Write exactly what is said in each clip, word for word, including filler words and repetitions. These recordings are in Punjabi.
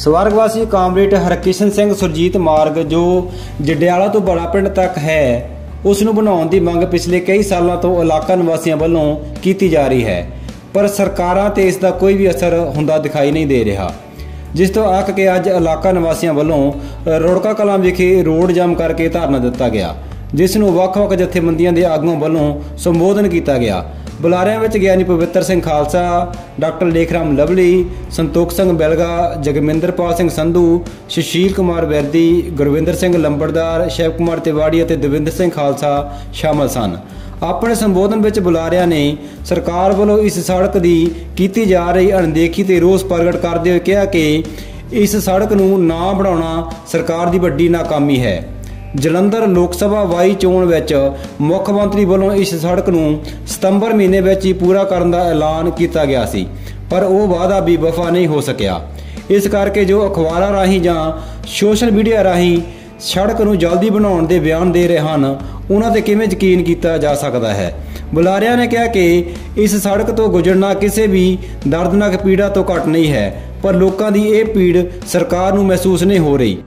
ਸਵਰਗਵਾਸੀ ਕਾਮਰੇਡ ਹਰਕਿਸ਼ਨ ਸਿੰਘ ਸੁਰਜੀਤ ਮਾਰਗ ਜੋ ਜੰਡਿਆਲਾ ਤੋਂ ਬੜਾ ਪਿੰਡ ਤੱਕ ਹੈ ਉਸ ਨੂੰ ਬਣਾਉਣ ਦੀ ਮੰਗ ਪਿਛਲੇ ਕਈ ਸਾਲਾਂ ਤੋਂ ਇਲਾਕਾ ਨਿਵਾਸੀਆਂ ਵੱਲੋਂ ਕੀਤੀ ਜਾ ਰਹੀ ਹੈ, ਪਰ ਸਰਕਾਰਾਂ ਤੇ ਇਸ ਦਾ ਕੋਈ ਵੀ ਅਸਰ ਹੁੰਦਾ ਦਿਖਾਈ ਨਹੀਂ ਦੇ ਰਿਹਾ, ਜਿਸ ਤੋਂ ਅੱਕ ਕੇ ਅੱਜ ਇਲਾਕਾ ਨਿਵਾਸੀਆਂ ਵੱਲੋਂ ਰੁੜਕਾ ਕਲਾਂ ਵਿਖੇ ਰੋਡ ਜਾਮ ਕਰਕੇ ਧਰਨਾ ਦਿੱਤਾ ਗਿਆ, ਜਿਸ ਨੂੰ ਵੱਖ-ਵੱਖ ਜਥੇਬੰਦੀਆਂ ਦੇ ਆਗੂਆਂ ਵੱਲੋਂ ਸੰਬੋਧਨ ਕੀਤਾ ਗਿਆ। ਬੁਲਾਰਿਆਂ ਵਿੱਚ ਗਿਆਨੀ ਪਵਿੱਤਰ ਸਿੰਘ ਖਾਲਸਾ, ਡਾਕਟਰ ਲੇਖਰਾਮ ਲਵਲੀ, ਸੰਤੋਖ ਸਿੰਘ ਬਿਲਗਾ, ਜਗਮਿੰਦਰਪਾਲ ਸਿੰਘ ਸੰਧੂ, ਸੁਸ਼ੀਲ ਕੁਮਾਰ ਵੈਦੀ, ਗੁਰਵਿੰਦਰ ਸਿੰਘ ਲੰਬੜਦਾਰ, ਸ਼ਿਵ ਕੁਮਾਰ ਤਿਵਾੜੀ ਅਤੇ ਦਵਿੰਦਰ ਸਿੰਘ ਖਾਲਸਾ ਸ਼ਾਮਲ ਸਨ। ਆਪਣੇ ਸੰਬੋਧਨ ਵਿੱਚ ਬੁਲਾਰਿਆਂ ਨੇ ਸਰਕਾਰ ਵੱਲੋਂ ਇਸ ਸੜਕ ਦੀ ਕੀਤੀ ਜਾ ਰਹੀ ਅਣਦੇਖੀ ਤੇ ਰੋਸ ਪ੍ਰਗਟ ਕਰਦੇ ਹੋਏ ਕਿਹਾ ਕਿ ਇਸ ਸੜਕ ਨੂੰ ਨਾ ਬਣਾਉਣਾ ਸਰਕਾਰ ਦੀ ਵੱਡੀ ਨਾਕਾਮੀ ਹੈ। ਜਲੰਧਰ ਲੋਕ ਸਭਾ ਵਾਈ ਚੋਣ ਵਿੱਚ ਮੁੱਖ ਮੰਤਰੀ ਵੱਲੋਂ ਇਸ ਸੜਕ ਨੂੰ ਸਤੰਬਰ ਮਹੀਨੇ ਵਿੱਚ ਹੀ ਪੂਰਾ ਕਰਨ ਦਾ ਐਲਾਨ ਕੀਤਾ ਗਿਆ ਸੀ, ਪਰ ਉਹ ਵਾਅਦਾ ਵੀ ਵਫਾ ਨਹੀਂ ਹੋ ਸਕਿਆ। ਇਸ ਕਰਕੇ ਜੋ ਅਖਬਾਰਾਂ ਰਾਹੀਂ ਜਾਂ ਸੋਸ਼ਲ ਮੀਡੀਆ ਰਾਹੀਂ ਸੜਕ ਨੂੰ ਜਲਦੀ ਬਣਾਉਣ ਦੇ ਬਿਆਨ ਦੇ ਰਹੇ ਹਨ, ਉਹਨਾਂ ਤੇ ਕਿਵੇਂ ਯਕੀਨ ਕੀਤਾ ਜਾ ਸਕਦਾ ਹੈ। ਬੁਲਾਰਿਆਂ ਨੇ ਕਿਹਾ ਕਿ ਇਸ ਸੜਕ ਤੋਂ ਗੁਜ਼ਰਨਾ ਕਿਸੇ ਵੀ ਦਰਦਨਾਕ ਪੀੜਾ ਤੋਂ ਘੱਟ ਨਹੀਂ ਹੈ, ਪਰ ਲੋਕਾਂ ਦੀ ਇਹ ਪੀੜ ਸਰਕਾਰ ਨੂੰ ਮਹਿਸੂਸ ਨਹੀਂ ਹੋ ਰਹੀ।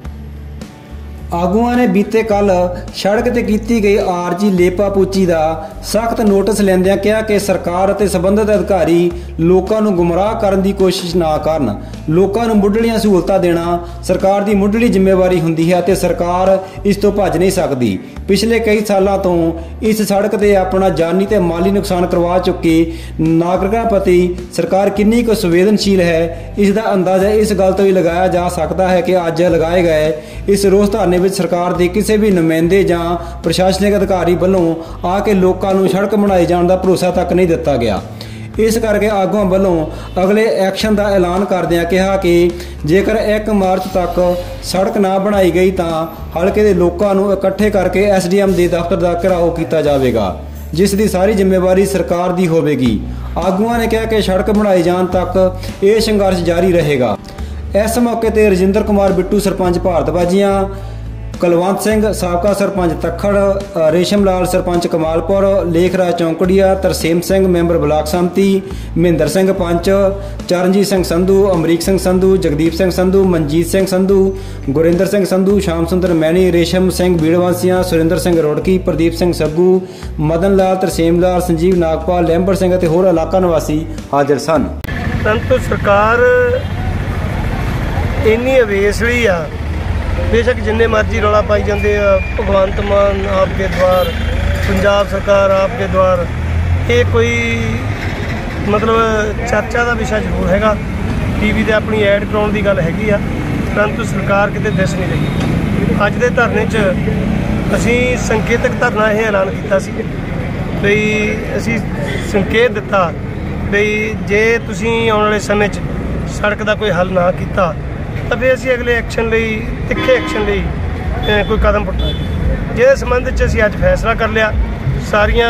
ਆਗੂਆਂ ਨੇ ਬੀਤੇ ਕੱਲ ਸੜਕ ਤੇ ਕੀਤੀ ਗਈ ਆਰਜੀ ਲੇਪਾ ਪੂਚੀ ਦਾ ਸਖਤ ਨੋਟਿਸ ਲੈਂਦਿਆਂ ਕਿਹਾ ਕਿ ਸਰਕਾਰ ਅਤੇ ਸੰਬੰਧਿਤ ਅਧਿਕਾਰੀ ਲੋਕਾਂ ਨੂੰ ਗੁੰਮਰਾਹ ਕਰਨ ਦੀ ਕੋਸ਼ਿਸ਼ ਨਾ ਕਰਨ। ਲੋਕਾਂ ਨੂੰ ਮੁੱਢਲੀਆਂ ਸਹੂਲਤਾਂ ਦੇਣਾ ਸਰਕਾਰ ਦੀ ਮੁੱਢਲੀ ਜ਼ਿੰਮੇਵਾਰੀ ਹੁੰਦੀ ਹੈ ਅਤੇ ਸਰਕਾਰ ਇਸ ਤੋਂ ਭੱਜ ਨਹੀਂ ਸਕਦੀ। ਪਿਛਲੇ ਕਈ ਸਾਲਾਂ ਤੋਂ ਇਸ ਸੜਕ ਤੇ ਆਪਣਾ ਜਾਨੀ ਤੇ ਮਾਲੀ ਨੁਕਸਾਨ ਕਰਵਾ ਚੁੱਕੇ ਨਾਗਰਿਕਾਂ ਪ੍ਰਤੀ ਸਰਕਾਰ ਕਿੰਨੀ ਕੁ ਸੰਵੇਦਨਸ਼ੀਲ ਹੈ, ਇਸ ਦਾ ਅੰਦਾਜ਼ਾ ਇਸ ਗੱਲ ਤੋਂ ਹੀ ਲਗਾਇਆ ਜਾ ਸਕਦਾ ਹੈ ਕਿ ਅੱਜ ਲਗਾਏ ਗਏ ਇਸ ਰੋਸ ਧਰਨੇ ਵਿੱਚ ਸਰਕਾਰ ਦੇ ਕਿਸੇ ਵੀ ਨੁਮਾਇੰਦੇ ਜਾਂ ਪ੍ਰਸ਼ਾਸਨਿਕ ਅਧਿਕਾਰੀ ਵੱਲੋਂ ਆ ਕੇ ਲੋਕਾਂ ਨੂੰ ਸੜਕ ਬਣਾਏ ਜਾਣ ਦਾ ਭਰੋਸਾ ਤੱਕ ਨਹੀਂ ਦਿੱਤਾ ਗਿਆ। ਇਸ ਕਰਕੇ ਆਗੂਆਂ ਵੱਲੋਂ ਅਗਲੇ ਐਕਸ਼ਨ ਦਾ ਐਲਾਨ ਕਰਦਿਆਂ ਕਿਹਾ ਕਿ ਜੇਕਰ ਇੱਕ ਮਾਰਚ ਤੱਕ ਸੜਕ ਨਾ ਬਣਾਈ ਗਈ ਤਾਂ ਹਲਕੇ ਦੇ ਲੋਕਾਂ ਨੂੰ ਇਕੱਠੇ ਕਰਕੇ ਐਸ ਡੀ ਐਮ ਦੇ ਦਫ਼ਤਰ ਦਾ ਘਿਰਾਓ ਕੀਤਾ ਜਾਵੇਗਾ, ਜਿਸ ਦੀ ਸਾਰੀ ਜ਼ਿੰਮੇਵਾਰੀ ਸਰਕਾਰ ਦੀ ਹੋਵੇਗੀ। ਆਗੂਆਂ ਨੇ ਕਿਹਾ ਕਿ ਸੜਕ ਬਣਾਈ ਜਾਣ ਤੱਕ ਇਹ ਸੰਘਰਸ਼ ਜਾਰੀ ਰਹੇਗਾ। ਇਸ ਮੌਕੇ ਤੇ ਰਜਿੰਦਰ ਕੁਮਾਰ ਬਿੱਟੂ ਸਰਪੰਚ ਭਾਰਤਵਾਜੀਆਂ, ਕੁਲਵੰਤ ਸਿੰਘ ਸਾਬਕਾ ਸਰਪੰਚ ਤੱਖੜ, ਰੇਸ਼ਮ ਲਾਲ ਸਰਪੰਚ ਕਮਾਲਪੁਰ, ਲੇਖਰਾਜ ਚੌਂਕੜੀਆ, ਤਰਸੇਮ ਸਿੰਘ ਮੈਂਬਰ ਬਲਾਕ ਸੰਮਤੀ, ਮਹਿੰਦਰ ਸਿੰਘ ਪੰਚ, ਚਰਨਜੀਤ ਸਿੰਘ ਸੰਧੂ, ਅਮਰੀਕ ਸਿੰਘ ਸੰਧੂ, ਜਗਦੀਪ ਸਿੰਘ ਸੰਧੂ, ਮਨਜੀਤ ਸਿੰਘ ਸੰਧੂ, ਗੁਰਿੰਦਰ ਸਿੰਘ ਸੰਧੂ, ਸ਼ਾਮ ਸੁੰਦਰ ਮੈਣੀ, ਰੇਸ਼ਮ ਸਿੰਘ ਬੀੜਵਾਸੀਆਂ, ਸੁਰਿੰਦਰ ਸਿੰਘ ਰੋੜਕੀ, ਪ੍ਰਦੀਪ ਸਿੰਘ ਸੱਗੂ, ਮਦਨ ਲਾਲ, ਤਰਸੇਮ ਲਾਲ, ਸੰਜੀਵ ਨਾਗਪਾਲ, ਲੈਂਬਰ ਸਿੰਘ ਅਤੇ ਹੋਰ ਇਲਾਕਾ ਨਿਵਾਸੀ ਹਾਜ਼ਰ ਸਨ। ਪਰੰਤੂ ਸਰਕਾਰ ਇੰਨੀ ਅਵੇਸਲੀ ਆ, बेशक जिन्ने मर्जी रौला पाई जाते भगवंत मान आपके द्वार, पंजाब सरकार आपके द्वार, ये कोई मतलब चर्चा का विषय जरूर हैगा, टीवी ते अपनी ऐड कराउण दी गल हैगी आ, परंतु सरकार किते दिस नहीं रही। अज दे धरने च असीं संकेतक धरना यह ऐलान किया सी बई असीं संकेत दिता बई जे तुसीं आउण वाले समय च सड़क का कोई हल ना किया तो फिर असीं अगले एक्शन लई तिखे एक्शन लई कोई कदम पुट्टांगे। जिहदे संबंध च असीं अज फैसला कर लिया, सारियां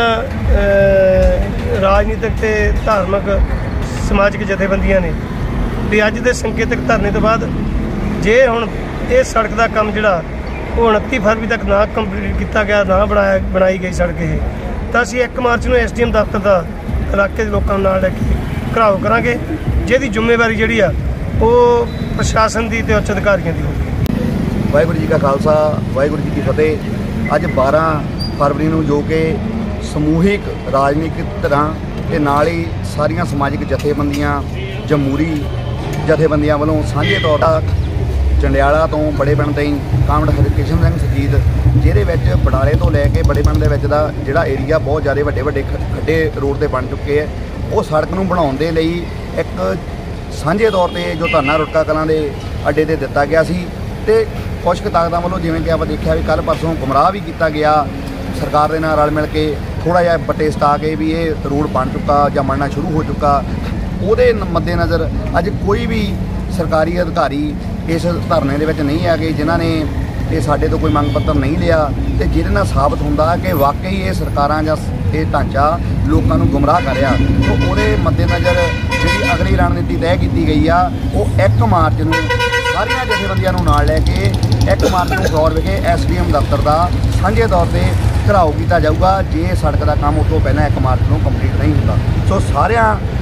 राजनीतिक ते धार्मिक समाजिक जथेबंदियां ने भी अज दे संकेतक धरने तो बाद जे हुण इस सड़क का काम जिहड़ा वो उनती फरवरी तक ना कंप्लीट किया गया, ना बनाया बनाई गई सड़क ये, तो असीं एक मार्च नूं एस डी एम दफ्तर का इलाके के लोगों नाल लैके घिराव करांगे, जिहदी जिम्मेवारी जिहड़ी आ ਉਹ ਪ੍ਰਸ਼ਾਸਨ ਦੀ ਤੇ ਉੱਚ ਅਧਿਕਾਰੀਆਂ ਦੀ ਹੋਵੇ। ਵਾਹਿਗੁਰੂ ਜੀ ਕਾ ਖਾਲਸਾ, ਵਾਹਿਗੁਰੂ ਜੀ ਕੀ ਫਤਿਹ। ਅੱਜ ਬਾਰਾਂ ਫਰਵਰੀ ਨੂੰ ਜੋ ਕਿ ਸਮੂਹਿਕ ਰਾਜਨੀਤਿਕ ਧਿਰਾਂ ਤੇ ਨਾਲ ਹੀ ਸਾਰੀਆਂ ਸਮਾਜਿਕ ਜਥੇਬੰਦੀਆਂ, ਜਮਹੂਰੀ ਜਥੇਬੰਦੀਆਂ ਵੱਲੋਂ ਸਾਂਝੇ ਤੌਰ ਤੇ ਜੰਡਿਆਲਾ ਤੋਂ ਬੜੇ ਪਿੰਡ ਤਾਈਂ ਕਾਮਰੇਡ ਹਰਕਿਸ਼ਨ ਸਿੰਘ ਸੁਰਜੀਤ, ਜਿਹਦੇ ਵਿੱਚ ਬਡਾਲੇ ਤੋਂ ਲੈ ਕੇ ਬੜੇ ਪਿੰਡ ਦੇ ਵਿੱਚ ਦਾ ਜਿਹੜਾ ਏਰੀਆ ਬਹੁਤ ਜ਼ਿਆਦਾ ਵੱਡੇ ਵੱਡੇ ਖੱਡੇ ਰੋਡ ਤੇ ਬਣ ਚੁੱਕੇ ਹੈ, ਉਹ ਸੜਕ ਨੂੰ ਬਣਾਉਣ ਦੇ ਲਈ ਇੱਕ ਸਾਂਝੇ ਤੌਰ ਤੇ ਜੋ ਧਰਨਾ ਰੁੜਕਾ ਕਲਾਂ ਦੇ ਅੱਡੇ ਤੇ ਦਿੱਤਾ ਗਿਆ ਸੀ। ਤੇ ਕੁਛ ਕੁ ਤਾਕਤਾਂ ਵੱਲੋਂ ਜਿਵੇਂ ਕਿ ਆਪਾਂ ਦੇਖਿਆ ਵੀ ਕੱਲ੍ਹ ਪਰਸੋਂ ਗੁੰਮਰਾਹ ਵੀ ਕੀਤਾ ਗਿਆ ਸਰਕਾਰ ਦੇ ਨਾਲ ਰਲ ਮਿਲ ਕੇ, ਥੋੜ੍ਹਾ ਜਿਹਾ ਬੱਟੇ ਸਟਾ ਕੇ ਵੀ ਇਹ ਰੋਡ ਬਣ ਚੁੱਕਾ ਜਾਂ ਬਣਨਾ ਸ਼ੁਰੂ ਹੋ ਚੁੱਕਾ। ਉਹਦੇ ਮੱਦੇਨਜ਼ਰ ਅੱਜ ਕੋਈ ਵੀ ਸਰਕਾਰੀ ਅਧਿਕਾਰੀ ਇਸ ਧਰਨੇ ਦੇ ਵਿੱਚ ਨਹੀਂ ਆ ਗਏ ਜਿਨ੍ਹਾਂ ਨੇ ਇਹ ਸਾਡੇ ਤੋਂ ਕੋਈ ਮੰਗ ਪੱਤਰ ਨਹੀਂ ਲਿਆ, ਤੇ ਜਿਹਦੇ ਨਾਲ ਸਾਬਤ ਹੁੰਦਾ ਕਿ ਵਾਕਈ ਇਹ ਸਰਕਾਰਾਂ ਜਾਂ ਇਹ ਢਾਂਚਾ ਲੋਕਾਂ ਨੂੰ ਗੁੰਮਰਾਹ ਕਰ ਰਿਹਾ। ਤਾਂ ਉਹਦੇ ਮੱਦੇਨਜ਼ਰ ਜਿਹੜੀ ਅਗਲੀ ਰਣਨੀਤੀ ਤੈਅ ਕੀਤੀ ਗਈ ਆ ਉਹ ਇੱਕ ਮਾਰਚ ਨੂੰ ਸਾਰੀਆਂ ਜਥੇਬੰਦੀਆਂ ਨੂੰ ਨਾਲ ਲੈ ਕੇ ਇੱਕ ਮਾਰਚ ਨੂੰ ਫਲੋਰ ਵਿਖੇ ਐਸ ਡੀ ਐਮ ਦਫ਼ਤਰ ਦਾ ਸਾਂਝੇ ਤੌਰ ਤੇ ਘਿਰਾਓ ਕੀਤਾ ਜਾਊਗਾ ਜੇ ਸੜਕ ਦਾ ਕੰਮ ਉਸ ਤੋਂ ਪਹਿਲਾਂ ਇੱਕ ਮਾਰਚ ਨੂੰ ਕੰਪਲੀਟ ਨਹੀਂ ਹੁੰਦਾ। ਸੋ ਸਾਰਿਆਂ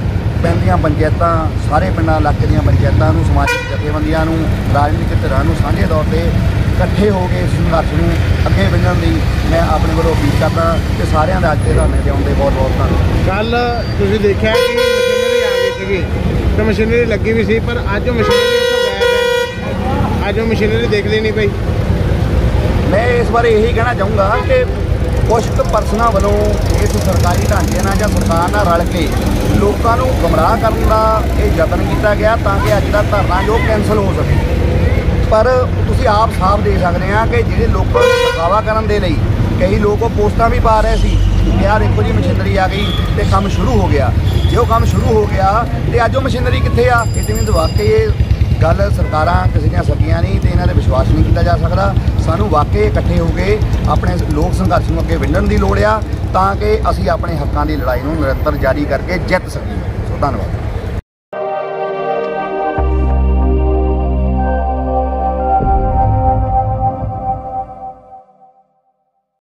ਪੈਂਦੀਆਂ ਪੰਚਾਇਤਾਂ, ਸਾਰੇ ਪਿੰਡਾਂ ਇਲਾਕੇ ਦੀਆਂ ਪੰਚਾਇਤਾਂ ਨੂੰ, ਸਮਾਜਿਕ ਜਥੇਬੰਦੀਆਂ ਨੂੰ, ਰਾਜਨੀਤਿਕ ਧਿਰਾਂ ਨੂੰ ਸਾਂਝੇ ਤੌਰ 'ਤੇ ਇਕੱਠੇ ਹੋ ਕੇ ਇਸ ਸੰਘਰਸ਼ ਨੂੰ ਅੱਗੇ ਵਧਣ ਦੀ ਮੈਂ ਆਪਣੇ ਵੱਲੋਂ ਅਪੀਲ ਕਰਦਾ ਤੇ ਸਾਰਿਆਂ ਦਾ ਅੱਜ ਦੇ ਧਰਨੇ 'ਤੇ ਆਉਣ ਦੇ ਬਹੁਤ ਬਹੁਤ ਧੰਨਵਾਦ। ਕੱਲ ਤੁਸੀਂ ਦੇਖਿਆ ਕਿ ਮਸ਼ੀਨਰੀ ਆ ਗਈ ਸੀਗੀ ਤੇ ਮਸ਼ੀਨਰੀ ਲੱਗੀ ਵੀ ਸੀ, ਪਰ ਅੱਜ ਉਹ ਮਸ਼ੀਨਰੀ ਉੱਥੋਂ ਗਾਇਬ ਹੈ। ਅੱਜ ਉਹ ਮਸ਼ੀਨਰੀ ਦੇਖ ਲਈ ਨਹੀਂ ਪਈ। ਮੈਂ ਇਸ ਬਾਰੇ ਇਹੀ ਕਹਿਣਾ ਚਾਹੂੰਗਾ ਕਿ ਕੁਝ ਕੁ ਪਰਸਨਾਂ ਵੱਲੋਂ ਇਸ ਸਰਕਾਰੀ ਢਾਂਚੇ ਨਾਲ ਜਾਂ ਸਰਕਾਰ ਨਾਲ ਰਲ ਕੇ ਲੋਕਾਂ ਨੂੰ ਗੁੰਮਰਾਹ ਕਰਨ ਦਾ ਇਹ ਯਤਨ ਕੀਤਾ ਗਿਆ ਤਾਂ ਕਿ ਅੱਜ ਦਾ ਧਰਨਾ ਜੋ ਕੈਂਸਲ ਹੋ ਸਕੇ। ਪਰ ਤੁਸੀਂ ਆਪ ਸਾਫ਼ ਦੇਖ ਸਕਦੇ ਆ ਕਿ ਜਿਹੜੇ ਲੋਕਾਂ ਨੂੰ ਦਿਖਾਵਾ ਕਰਨ ਦੇ ਲਈ ਕਈ ਲੋਕ ਉਹ ਪੋਸਟਾਂ ਵੀ ਪਾ ਰਹੇ ਸੀ ਕਿ ਯਾਰ ਦੇਖੋ ਜੀ ਮਸ਼ੀਨਰੀ ਆ ਗਈ ਤੇ ਕੰਮ ਸ਼ੁਰੂ ਹੋ ਗਿਆ। ਜੇ ਉਹ ਕੰਮ ਸ਼ੁਰੂ ਹੋ ਗਿਆ ਤੇ ਅੱਜ ਉਹ ਮਸ਼ੀਨਰੀ ਕਿੱਥੇ ਆ? ਇਟ ਮੀਨਸ ਵਾਕਈ ਇਹ ਗੱਲ ਸਰਕਾਰਾਂ ਕਿਸੇ ਦੀਆਂ ਸਕੀਆਂ ਨਹੀਂ ਤੇ ਇਹਨਾਂ 'ਤੇ ਵਿਸ਼ਵਾਸ ਨਹੀਂ ਕੀਤਾ ਜਾ ਸਕਦਾ। ਸਾਨੂੰ ਵਾਕਈ ਇਕੱਠੇ ਹੋ ਕੇ ਆਪਣੇ ਲੋਕ ਸੰਘਰਸ਼ ਨੂੰ ਅੱਗੇ ਵਧਣ ਦੀ ਲੋੜ ਆ ਤਾਂ ਕਿ ਅਸੀਂ ਆਪਣੇ ਹੱਕਾਂ ਦੀ ਲੜਾਈ ਨੂੰ ਨਿਰੰਤਰ ਜਾਰੀ ਕਰਕੇ ਜਿੱਤ ਸਕੀਏ। ਸੋ ਧੰਨਵਾਦ।